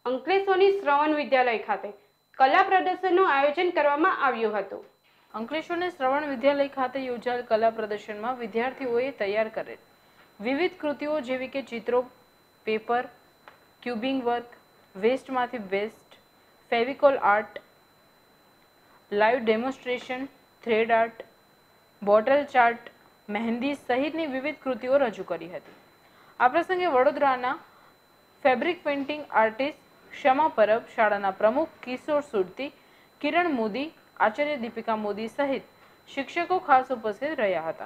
અંકલેશ્વરની શ્રવણ વિદ્યાલય ખાતે કલા પ્રદર્શનનું આયોજન કરવામાં આવ્યું હતું। અંકલેશ્વરની શ્રવણ વિદ્યાલય ખાતે યોજાયેલ કલા પ્રદર્શનમાં વિદ્યાર્થીઓએ તૈયાર કરેલ વિવિધ કૃતિઓ જેવી કે ચિત્રો, પેપર, ક્યુબિંગ વર્ક, વેસ્ટમાંથી best, Fevicol art, live demonstration, thread art, bottle chart, મહેંદી સહિતની વિવિધ કૃતિઓ રજૂ કરી હતી। આ પ્રસંગે વડોદરાના ફેબ્રિક પેઇન્ટિંગ આર્ટિસ્ટ ક્ષમા પરબ, શાળાના પ્રમુખ કિશોર સુરતી, કિરણ મોદી, आचार्य दीपिका मोदी सहित शिक्षकों खास उपस्थित रहा था।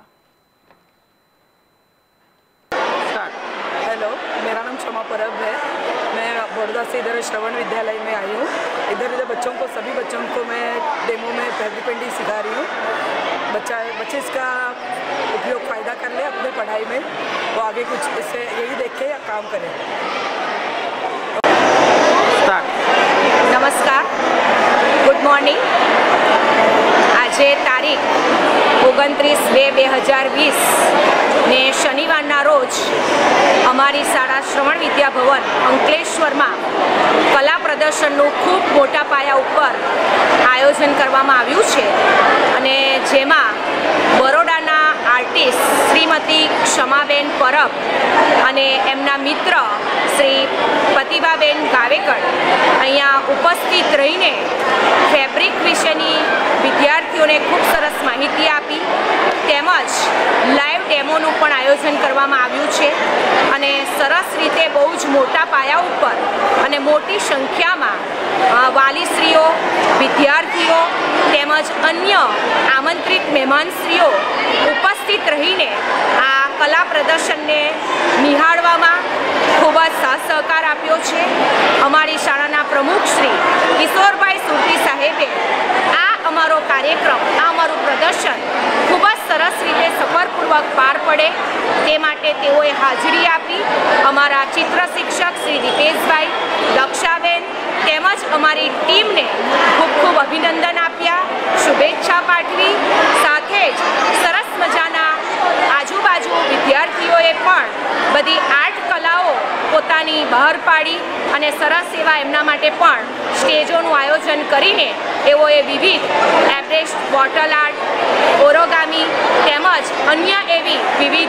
हेलो, मेरा नाम क्षमा परब है। मैं बड़ौदा से इधर श्रवण विद्यालय में आई हूँ। इधर बच्चों को, सभी बच्चों को मैं डेमो में फैब्रिक पेंटिंग सिखा रही हूँ। बच्चे इसका उपयोग फ़ायदा कर ले अपने पढ़ाई में, वो आगे कुछ इससे यही देख के या काम करें। नमस्कार, गुड मॉर्निंग। आज तारीख 29/2/2020 ने शनिवार रोज अमारी शाळा श्रवण विद्या भवन अंकलेश्वर में कला प्रदर्शन खूब मोटा पाया पर आयोजन करवामां आव्युं छे अने जेमां बरोडाना आर्टिस्ट श्रीमती क्षमाबेन परब अने एमना मित्र श्री प्रतिभाबेन गावेकर अहींया उपस्थित रहीने फेब्रिक विशेनी विद्यार्थीओने खूब सरस माहिती आपी तेमज लाइव डेमोनुं पण आयोजन करवामां आव्युं छे अने सरस रीते बहु ज मोटा पाया उपर अने मोटी संख्यामां वालीश्रीओ, विद्यार्थीओ तेमज अन्य आमंत्रित मेहमानश्रीओ उपस्थित रहीने आ कला प्रदर्शनने निहाळवामां खूब ज साथ सहकार आप्यो छे। अमारी शाळाना प्रमुख श्री किशोरभाई सुरती साहेबे आ अमारो कार्यक्रम, आ अमारुं प्रदर्शन खूब ज सरस रीते सफलपूर्वक पार पड़े ते माटे तेओए हाजरी आपी। अमारा चित्र शिक्षक श्री दीपेशभाई, दक्षाबेन तेमज अमारी टीम ने खूब खूब अभिनंदन आप्या, शुभेच्छा पाठवी। साथे ज सरस मजाना आजूबाजू विद्यार्थीओए पण बधी आर्ट कलाओ पोतानी बहार पाड़ी अने सरस एवा एमना माटे पण स्टेजोनुं आयोजन करीने एवोए विविध एब्रेस्ट, बोटल आर्ट, ओरोगामी तेमज अन्य एवी विविध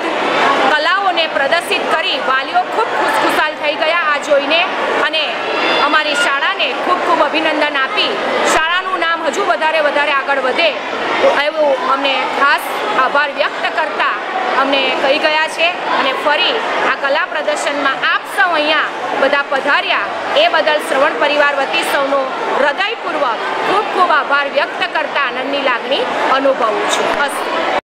कलाओने प्रदर्शित करी वालीओ खूब खुशखुशाल थई गया आ जोईने अने अमारी शाळाने खूब खूब अभिनंदन आपी शाळानुं नाम हजू वधारे वधारे आगळ वधे एवुं अमने खास आभार व्यक्त करता अमने कही गया छे अने फरी आ कला प्रदर्शनमां आप सौ अहींया बधा पधार्या ए बदल श्रवण परिवार वती सौनो हृदयपूर्वक खूब खूब आभार व्यक्त करता आनंदनी लागणी अनुभवुं छुं।